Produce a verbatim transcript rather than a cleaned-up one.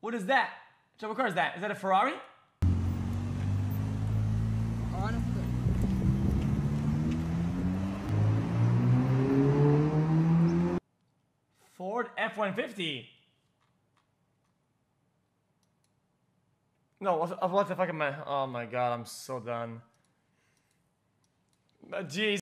What is that? Joe, what car is that? Is that a Ferrari? Ford F one fifty. No, what, what the fuck am I? Oh my god, I'm so done. Jeez.